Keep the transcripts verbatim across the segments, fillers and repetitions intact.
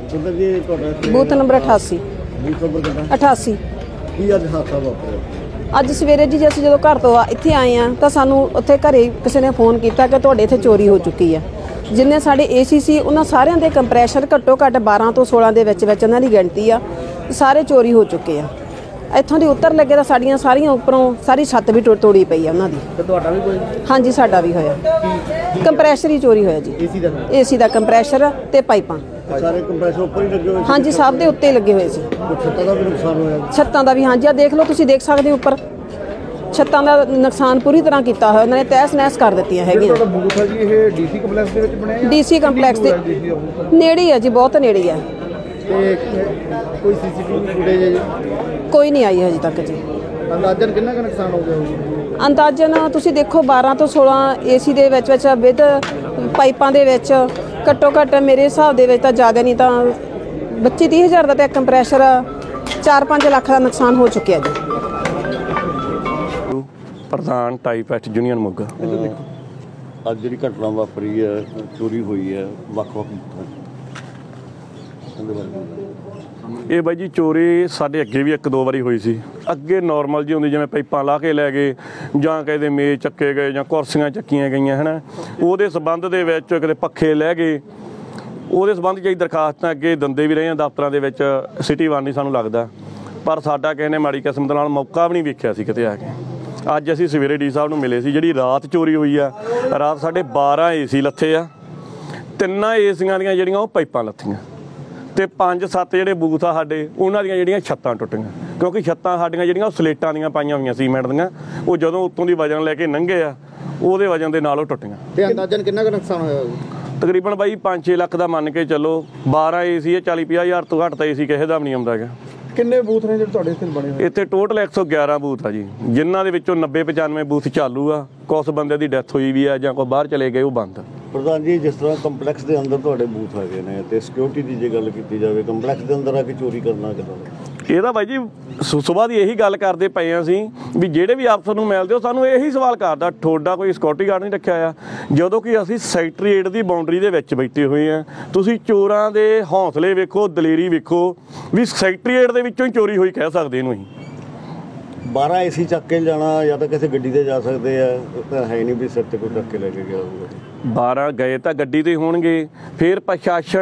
Booth number अठासी अठासी। ਅੱਜ ਸਵੇਰੇ ਜੀ ਅਸੀਂ ਜਦੋਂ ਘਰ ਤੋਂ ਇੱਥੇ ਆਏ ਆ ਤਾਂ ਸਾਨੂੰ ਉੱਥੇ ਘਰੇ ਕਿਸੇ ਨੇ ਫੋਨ ਕੀਤਾ ਕਿ ਤੁਹਾਡੇ ਇੱਥੇ ਚੋਰੀ ਹੋ ਚੁੱਕੀ ਆ। ਜਿੰਨੇ ਸਾਡੇ ਏਸੀ ਸੀ ਉਹਨਾਂ ਸਾਰਿਆਂ ਦੇ ਕੰਪਰੈਸ਼ਰ ਘੱਟੋ ਘੱਟ ਬਾਰਾਂ ਤੋਂ ਸੋਲਾਂ ਦੇ ਵਿੱਚ ਵਿੱਚ ਉਹਨਾਂ ਦੀ ਗਿਣਤੀ ਆ, ਸਾਰੇ ਚੋਰੀ ਹੋ ਚੁੱਕੇ ਆ। ਇੱਥੋਂ ਦੀ ਉੱਤਰ ਲੱਗੇ ਤਾਂ ਸਾਡੀਆਂ ਸਾਰੀਆਂ ਉੱਪਰੋਂ ਸਾਰੀ ਛੱਤ ਵੀ ਤੋੜੀ ਪਈ ਆ ਉਹਨਾਂ ਦੀ। ਤੇ ਤੁਹਾਡਾ ਵੀ ਕੋਈ? ਹਾਂਜੀ ਸਾਡਾ ਵੀ ਹੋਇਆ, ਕੰਪਰੈਸ਼ਰ ਹੀ ਚੋਰੀ ਹੋਇਆ ਜੀ। ਏਸੀ ਦਾ ਏਸੀ ਦਾ ਕੰਪਰੈਸ਼ਰ ਤੇ ਪਾਈਪਾਂ ਸਾਰੇ ਕੰਪਰੈਸਰ ਉੱਪਰ ਹੀ ਲੱਗੇ ਹੋਏ? ਹਾਂਜੀ ਸਭ ਦੇ ਉੱਤੇ ਲੱਗੇ ਹੋਏ ਸੀ। ਛੱਤਾਂ ਦਾ ਵੀ ਨੁਕਸਾਨ ਹੋਇਆ? ਛੱਤਾਂ ਦਾ ਵੀ ਹਾਂਜੀ, ਆ ਦੇਖ ਲਓ ਤੁਸੀਂ ਦੇਖ ਸਕਦੇ ਹੋ ਉੱਪਰ ਛੱਤਾਂ ਦਾ ਨੁਕਸਾਨ ਪੂਰੀ ਤਰ੍ਹਾਂ ਕੀਤਾ ਹੋਇਆ ਉਹਨਾਂ ਨੇ, ਤਹਿਸ ਨਹਿਸ ਕਰ ਦਿੱਤੀਆਂ ਹੈਗੀਆਂ। ਤੁਹਾਡਾ ਬੂਥ ਹੈ ਜੀ ਇਹ ਡੀਸੀ ਕੰਪਲੈਕਸ ਦੇ ਵਿੱਚ ਬਣਿਆ ਹੈ? ਡੀਸੀ ਕੰਪਲੈਕਸ ਦੇ ਨੇੜੇ ਹੈ ਜੀ, ਬਹੁਤ ਨੇੜੇ ਹੈ। ਤੇ ਕੋਈ ਸੀਸੀਟੀਵੀ ਫੁਟੇਜ ਕੋਈ ਨਹੀਂ ਆਈ ਹਜੇ ਤੱਕ ਜੀ। ਅੰਦਾਜ਼ਨ ਕਿੰਨਾ ਕੁ ਨੁਕਸਾਨ ਹੋ ਗਿਆ ਹੋਊਗਾ? ਅੰਦਾਜ਼ਨ ਤੁਸੀਂ ਦੇਖੋ ਬਾਰਾਂ ਤੋਂ ਸੋਲਾਂ ਏਸੀ ਦੇ ਵਿੱਚ ਵਿੱਚ ਵਿਦ ਪਾਈਪਾਂ ਦੇ ਵਿੱਚ ਘੱਟੋ ਘੱਟ ਮੇਰੇ ਹਿਸਾਬ ਦੇ ਵਿੱਚ ਤਾਂ ਜ਼ਿਆਦਾ ਨਹੀਂ ਤਾਂ ਪੱਚੀ ਤੀਹ ਹਜ਼ਾਰ ਦਾ ਤਾਂ ਕੰਪਰੈਸ਼ਰ ਚਾਰ ਪੰਜ ਲੱਖ ਦਾ ਨੁਕਸਾਨ ਹੋ ਚੁੱਕਿਆ ਜੀ। ਪ੍ਰਧਾਨ ਟਾਈਪੈਟ ਯੂਨੀਅਨ ਮੋਗਾ। ਅੱਜ ਜਿਹੜੀ ਘਟਨਾ ਵਾਪਰੀ ਹੈ, ਚੋਰੀ ਹੋਈ ਹੈ ਵੱਖ ਵੱਖ ਇਹ ਬਾਈ ਜੀ ਚੋਰੀ ਸਾਡੇ ਅੱਗੇ ਵੀ ਇੱਕ ਦੋ ਵਾਰੀ ਹੋਈ ਸੀ। ਅੱਗੇ ਨੋਰਮਲ ਜੀ ਹੁੰਦੀ, ਜਿਵੇਂ ਪਾਈਪਾਂ ਲਾ ਕੇ ਲੈ ਗਏ ਜਾਂ ਕਿਸੇ ਮੇਜ਼ ਚੱਕੇ ਗਏ ਜਾਂ ਕੁਰਸੀਆਂ ਚੱਕੀਆਂ ਗਈਆਂ ਹੈ ਨਾ, ਉਹਦੇ ਸੰਬੰਧ ਦੇ ਵਿੱਚ ਕਿਤੇ ਪੱਖੇ ਲੈ ਗਏ, ਉਹਦੇ ਸੰਬੰਧ 'ਚ ਅਸੀਂ ਦਰਖਾਸਤਾਂ ਅੱਗੇ ਦਿੰਦੇ ਵੀ ਰਹੇ ਹਾਂ ਦਫ਼ਤਰਾਂ ਦੇ ਵਿੱਚ। ਸਿਟੀ ਵਨ ਨਹੀਂ ਸਾਨੂੰ ਲੱਗਦਾ, ਪਰ ਸਾਡਾ ਕਿਸੇ ਨੇ ਮਾੜੀ ਕਿਸਮਤ ਨਾਲ ਮੌਕਾ ਵੀ ਨਹੀਂ ਵੇਖਿਆ ਸੀ ਕਿਤੇ ਆ ਕੇ। ਅੱਜ ਅਸੀਂ ਸਵੇਰੇ ਡੀ ਸਾਹਿਬ ਨੂੰ ਮਿਲੇ ਸੀ। ਜਿਹੜੀ ਰਾਤ ਚੋਰੀ ਹੋਈ ਆ, ਰਾਤ ਸਾਡੇ ਬਾਰਾਂ ਏ ਸੀ ਲੱਥੇ ਆ, ਤਿੰਨਾਂ ਏਸੀਆਂ ਦੀਆਂ ਜਿਹੜੀਆਂ ਉਹ ਪਾਈਪਾਂ ਲੱਥੀਆਂ, ਤੇ ਪੰਜ ਸੱਤ ਜਿਹੜੇ ਬੂਥ ਆ ਸਾਡੇ ਉਹਨਾਂ ਦੀਆਂ ਜਿਹੜੀਆਂ ਛੱਤਾਂ ਟੁੱਟੀਆਂ, ਕਿਉਂਕਿ ਛੱਤਾਂ ਸਾਡੀਆਂ ਜਿਹੜੀਆਂ ਉਹ ਸਲੇਟਾਂ ਦੀਆਂ ਪਾਈਆਂ ਹੋਈਆਂ ਸੀਮੈਂਟ ਦੀਆਂ, ਉਹ ਜਦੋਂ ਉੱਤੋਂ ਦੀ ਵਜਨ ਲੈ ਕੇ ਲੰਘੇ ਆ ਉਹਦੇ ਵਜਨ ਦੇ ਨਾਲ ਉਹ ਟੁੱਟੀਆਂ। ਤੇ ਅੰਦਾਜ਼ਨ ਕਿੰਨਾ ਕੁ ਨੁਕਸਾਨ ਹੋਇਆ? ਤਕਰੀਬਨ ਬਾਈ ਪੰਜ ਛੇ ਲੱਖ ਦਾ ਮੰਨ ਕੇ ਚੱਲੋ। ਬਾਰਾਂ ਏ ਸੀ ਹੈ, ਚਾਲੀ ਪੰਜਾਹ ਹਜ਼ਾਰ ਤੋਂ ਘੱਟ ਤਾਂ ਏ ਸੀ ਕਿਸੇ ਦਾ ਵੀ ਨਹੀਂ ਆਉਂਦਾ ਹੈਗਾ। ਕਿੰਨੇ ਬੂਥ ਨੇ ਜਿਹੜੇ ਤੁਹਾਡੇ ਇੱਥੇ ਬਣੇ ਹੋਏ? ਇੱਥੇ ਟੋਟਲ ਇੱਕ ਸੌ ਗਿਆਰਾਂ ਬੂਥ ਆ ਜੀ, ਜਿਨ੍ਹਾਂ ਦੇ ਵਿੱਚੋਂ ਨੱਬੇ ਪਚਾਨਵੇਂ ਬੂਥ ਚਾਲੂ ਆ। ਕੁਛ ਬੰਦੇ ਦੀ ਡੈਥ ਹੋਈ ਵੀ ਆ ਜਾਂ ਕੋਈ ਬਾਹਰ ਚਲੇ ਗਏ, ਉਹ ਬੰਦ। ਪ੍ਰਧਾਨ ਜੀ, ਜਿਸ ਤਰ੍ਹਾਂ ਕੰਪਲੈਕਸ ਦੇ ਅੰਦਰ ਤੁਹਾਡੇ ਬੂਥ ਹੈਗੇ ਨੇ ਤੇ ਸਿਕਿਉਰਿਟੀ ਦੀ ਜੇ ਗੱਲ ਕੀਤੀ ਜਾਵੇ, ਕੰਪਲੈਕਸ ਦੇ ਅੰਦਰ ਆ ਕੇ ਚੋਰੀ ਕਰਨਾ ਕਿੱਦਾਂ? ਇਹਦਾ ਬਾਈ ਜੀ ਸੁਬਾਹ ਦੀ ਇਹੀ ਗੱਲ ਕਰਦੇ ਪਏ ਹਾਂ ਅਸੀਂ ਵੀ ਜਿਹੜੇ ਵੀ ਅਫਸਰ ਨੂੰ ਮਿਲਦੇ ਹੋ ਸਾਨੂੰ ਇਹੀ ਸਵਾਲ ਕਰਦਾ, ਤੁਹਾਡਾ ਕੋਈ ਸਿਕਿਉਰਿਟੀ ਗਾਰਡ ਨਹੀਂ ਰੱਖਿਆ ਆ, ਜਦੋਂ ਕਿ ਅਸੀਂ ਸੈਕਟਰੀਏਟ ਦੀ ਬਾਉਂਡਰੀ ਦੇ ਵਿੱਚ ਬੈਠੇ ਹੋਏ ਹਾਂ। ਤੁਸੀਂ ਚੋਰਾਂ ਦੇ ਹੌਸਲੇ ਵੇਖੋ, ਦਲੇਰੀ ਵੇਖੋ, ਵੀ ਸੈਕਟਰੀਏਟ ਦੇ ਵਿੱਚੋਂ ਹੀ ਚੋਰੀ ਹੋਈ ਕਹਿ ਸਕਦੇ ਇਹਨੂੰ ਅਸੀਂ। ਬਾਰਾਂ ਏਸੀ ਚੱਕ ਕੇ ਜਾਣਾ ਜਾਂ ਤਾਂ ਕਿਸੇ ਗੱਡੀ ਤੇ ਜਾ ਸਕਦੇ ਆ, ਤਾਂ ਹੈ ਨਹੀਂ ਵੀ ਸਿਰ ਤੇ ਕੋਈ ਚੱਕ ਕੇ ਲੈ ਕੇ ਗਿਆ ਹੋਊਗਾ। ਬਾਰਾਂ ਗਏ ਤਾਂ ਗੱਡੀ ਤੇ ਹੋਣਗੇ। ਫਿਰ ਪ੍ਰਸ਼ਾਸਨ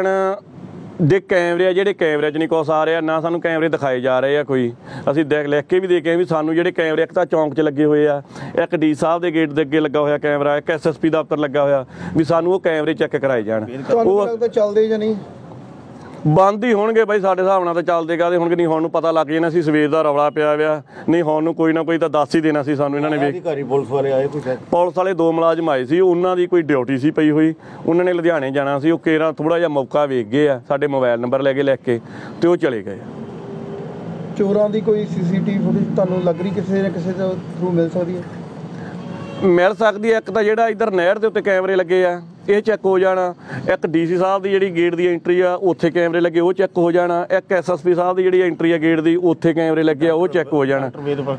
ਦੇ ਕੈਮਰੇ ਆ ਜਿਹੜੇ ਕੈਮਰੇ 'ਚ ਨਹੀਂ ਕੁਛ ਆ ਰਿਹਾ, ਨਾ ਸਾਨੂੰ ਕੈਮਰੇ ਦਿਖਾਏ ਜਾ ਰਹੇ ਆ ਕੋਈ। ਅਸੀਂ ਦੇਖ ਲਿਖ ਕੇ ਵੀ ਦੇਖੇ ਵੀ ਸਾਨੂੰ ਜਿਹੜੇ ਕੈਮਰੇ ਇੱਕ ਤਾਂ ਚੌਂਕ 'ਚ ਲੱਗੇ ਹੋਏ ਆ, ਇੱਕ ਡੀ ਸਾਹਿਬ ਦੇ ਗੇਟ ਦੇ ਅੱਗੇ ਲੱਗਾ ਹੋਇਆ ਕੈਮਰਾ, ਇੱਕ ਐਸ ਐਸ ਪੀ ਦਫ਼ਤਰ ਲੱਗਾ ਹੋਇਆ, ਵੀ ਸਾਨੂੰ ਉਹ ਕੈਮਰੇ ਚੈੱਕ ਕਰਾਏ ਜਾਣ। ਉਹ ਲੱਗਦਾ ਚੱਲਦੇ ਜਾਂ ਨਹੀਂ? ਬੰਦ ਹੀ ਹੋਣਗੇ ਬਾਈ ਸਾਡੇ ਹਿਸਾਬ ਨਾਲ ਤਾਂ। ਚੱਲਦੇ ਕਾਹਦੇ ਹੋਣਗੇ? ਨਹੀਂ ਹੁਣ ਨੂੰ ਪਤਾ ਲੱਗ ਜਾਣਾ ਸੀ ਸਵੇਰ ਦਾ ਰੌਲਾ ਪਿਆ ਹੋਇਆ, ਨਹੀਂ ਹੁਣ ਨੂੰ ਕੋਈ ਨਾ ਕੋਈ ਤਾਂ ਦੱਸ ਹੀ ਦੇਣਾ ਸੀ ਸਾਨੂੰ ਇਹਨਾਂ ਨੇ। ਵੇਖ ਅਧਿਕਾਰੀ ਪੁਲਿਸ ਵਾਲੇ ਆਏ? ਕੋਈ ਪੁਲਿਸ ਵਾਲੇ ਦੋ ਮੁਲਾਜ਼ਮ ਆਏ ਸੀ, ਉਹਨਾਂ ਦੀ ਕੋਈ ਡਿਊਟੀ ਸੀ ਪਈ ਹੋਈ, ਉਹਨਾਂ ਨੇ ਲੁਧਿਆਣੇ ਜਾਣਾ ਸੀ। ਉਹ ਕੇਰਾਂ ਥੋੜ੍ਹਾ ਜਿਹਾ ਮੌਕਾ ਵੇਖ ਗਏ ਆ, ਸਾਡੇ ਮੋਬਾਈਲ ਨੰਬਰ ਲੈ ਕੇ ਲਿਖ ਕੇ, ਤੇ ਉਹ ਚਲੇ ਗਏ। ਚੋਰਾਂ ਦੀ ਕੋਈ ਸੀਸੀਟੀਵੀ ਫੁਟੇਜ ਤੁਹਾਨੂੰ ਲੱਗ ਰਹੀ ਕਿਸੇ ਨਾ ਕਿਸੇ ਦੇ ਥਰੂ ਮਿਲ ਸਕਦੀ ਹੈ? ਮਿਲ ਸਕਦੀ ਹੈ। ਇੱਕ ਤਾਂ ਜਿਹੜਾ ਇੱਧਰ ਨਹਿਰ ਦੇ ਉੱਤੇ ਕੈਮਰੇ ਲੱਗੇ ਆ, ਇਹ ਚੈੱਕ ਹੋ ਜਾਣਾ। ਇੱਕ ਡੀ ਸੀ ਸਾਹਿਬ ਦੀ ਜਿਹੜੀ ਗੇਟ ਦੀ ਐਂਟਰੀ ਆ, ਉੱਥੇ ਕੈਮਰੇ ਲੱਗੇ, ਉਹ ਚੈੱਕ ਹੋ ਜਾਣਾ। ਇੱਕ ਐਸ ਐਸ ਪੀ ਸਾਹਿਬ ਦੀ ਜਿਹੜੀ ਐਂਟਰੀ ਆ ਗੇਟ ਦੀ, ਉੱਥੇ ਕੈਮਰੇ ਲੱਗੇ ਆ, ਉਹ ਚੈੱਕ ਹੋ ਜਾਣਾ।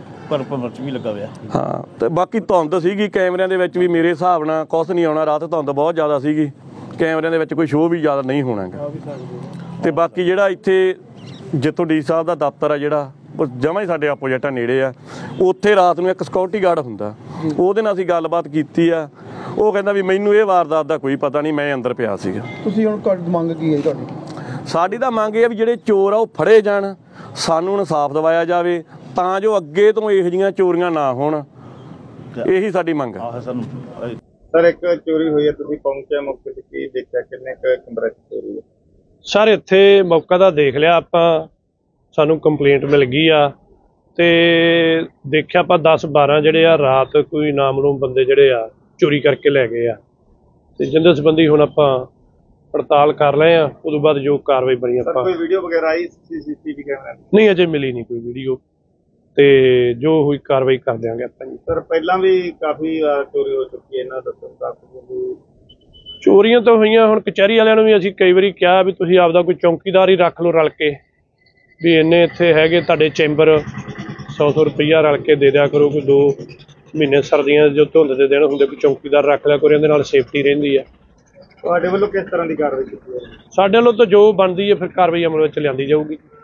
ਵੀ ਲੱਗਾ ਹੋਇਆ। ਹਾਂ, ਤੇ ਬਾਕੀ ਧੁੰਦ ਸੀਗੀ ਕੈਮਰਿਆਂ ਦੇ ਵਿੱਚ ਵੀ, ਮੇਰੇ ਹਿਸਾਬ ਨਾਲ ਕੁਛ ਨਹੀਂ ਆਉਣਾ। ਰਾਤ ਧੁੰਦ ਬਹੁਤ ਜ਼ਿਆਦਾ ਸੀਗੀ, ਕੈਮਰਿਆਂ ਦੇ ਵਿੱਚ ਕੋਈ ਸ਼ੋਅ ਵੀ ਜ਼ਿਆਦਾ ਨਹੀਂ ਹੋਣਾ ਗਾ। ਤੇ ਬਾਕੀ ਜਿਹੜਾ ਇੱਥੇ ਜਿੱਥੋਂ ਡੀ ਸਾਹਿਬ ਦਾ ਦਫ਼ਤਰ ਆ, ਜਿਹੜਾ ਉਹ ਜਮਾਂ ਹੀ ਸਾਡੇ ਆਪੋਜੀਟਾਂ ਨੇੜੇ ਆ, ਉੱਥੇ ਰਾਤ ਨੂੰ ਇੱਕ ਸਿਕਿਉਰਿਟੀ ਗਾਰਡ ਹੁੰਦਾ, ਉਹਦੇ ਨਾਲ ਅਸੀਂ ਗੱਲਬਾਤ ਕੀਤੀ ਆ। ਉਹ ਕਹਿੰਦਾ ਵੀ ਮੈਨੂੰ ਇਹ ਵਾਰਦਾਤ ਦਾ ਕੋਈ ਪਤਾ ਨਹੀਂ, ਮੈਂ ਅੰਦਰ ਪਿਆ ਸੀਗਾ। ਤੁਸੀਂ ਹੁਣ ਮੰਗ ਕੀ ਹੈ ਤੁਹਾਡੀ? ਸਾਡੀ ਤਾਂ ਮੰਗ ਇਹ ਆ ਵੀ ਜਿਹੜੇ ਚੋਰ ਆ ਉਹ ਫੜੇ ਜਾਣ, ਸਾਨੂੰ ਇਨਸਾਫ ਦਿਵਾਇਆ ਜਾਵੇ, ਤਾਂ ਜੋ ਅੱਗੇ ਤੋਂ ਇਹੋ ਜਿਹੀਆਂ ਚੋਰੀਆਂ ਨਾ ਹੋਣ। ਇਹੀ ਸਾਡੀ ਮੰਗ ਹੈ। ਸਰ, ਇੱਕ ਚੋਰੀ ਹੋਈ ਹੈ, ਤੁਸੀਂ ਪਹੁੰਚਿਆ ਮੌਕੇ ਤੇ, ਕੀ ਦੇਖਿਆ? ਕਿੰਨੇ ਕੁ ਕਮਰੇ 'ਚ ਚੋਰੀ ਹੈ? ਸਰ, ਇੱਥੇ ਮੌਕਾ ਤਾਂ ਦੇਖ ਲਿਆ ਆਪਾਂ, ਸਾਨੂੰ ਕੰਪਲੇਂਟ ਮਿਲ ਗਈ ਆ, ਤੇ ਦੇਖਿਆ ਆਪਾਂ ਦਸ ਬਾਰਾਂ ਜਿਹੜੇ ਆ ਰਾਤ ਕੋਈ ਨਾਮਲੂਮ ਬੰਦੇ ਜਿਹੜੇ ਆ ਚੋਰੀ ਕਰਕੇ ਲੈ ਗਏ ਆ, ਤੇ ਜਿੰਦੇ ਸੰਬੰਧੀ ਹੁਣ ਆਪਾਂ ਪੜਤਾਲ ਕਰ ਰਹੇ ਆ। ਉਦੋਂ ਬਾਅਦ ਜੋ ਕਾਰਵਾਈ ਬਣੀ ਆਪਾਂ। ਕੋਈ ਵੀਡੀਓ ਵਗੈਰਾ ਆਈ ਸੀਸੀਟੀਵੀ ਕੈਮਰਾ? ਨਹੀਂ, ਅਜੇ ਮਿਲੀ ਨਹੀਂ ਕੋਈ ਵੀਡੀਓ, ਤੇ ਜੋ ਹੋਈ ਕਾਰਵਾਈ ਕਰ ਦਿਆਂਗੇ ਆਪਾਂ ਜੀ। ਸਰ, ਪਹਿਲਾਂ ਵੀ ਕਾਫੀ ਚੋਰੀ ਹੋ ਚੁੱਕੀ ਹੈ, ਇਹਨਾਂ ਦੱਸਣ? ਚੋਰੀਆਂ ਤਾਂ ਹੋਈਆਂ। ਹੁਣ ਕਚਹਿਰੀ ਵਾਲਿਆਂ ਨੂੰ ਵੀ ਅਸੀਂ ਕਈ ਵਾਰੀ ਕਿਹਾ ਵੀ ਤੁਸੀਂ ਆਪਦਾ ਕੋਈ ਚੌਂਕੀਦਾਰ ਹੀ ਰੱਖ ਲਓ ਰਲ ਕੇ, ਵੀ ਇੰਨੇ ਇੱਥੇ ਹੈਗੇ ਤੁਹਾਡੇ ਚੈਂਬਰ, ਸੌ ਸੌ ਰੁਪਈਆ ਰਲ ਕੇ ਦੇ ਦਿਆ ਕਰੋ। ਕੋਈ ਦੋ ਮਹੀਨੇ ਸਰਦੀਆਂ ਜੋ ਧੁੰਦ ਦੇ ਦਿਨ ਹੁੰਦੇ, ਕੋਈ ਚੌਂਕੀਦਾਰ ਰੱਖ ਲਿਆ ਕਰੋ, ਇਹਦੇ ਨਾਲ ਸੇਫਟੀ ਰਹਿੰਦੀ ਆ। ਤੁਹਾਡੇ ਵੱਲੋਂ ਕਿਸ ਤਰ੍ਹਾਂ ਦੀ ਕਾਰਵਾਈ ਕੀਤੀ ਹੈ? ਸਾਡੇ ਵੱਲੋਂ ਤਾਂ ਜੋ ਬਣਦੀ ਹੈ ਫਿਰ ਕਾਰਵਾਈ ਅਮਲ ਵਿੱਚ ਲਿਆਂਦੀ ਜਾਊਗੀ।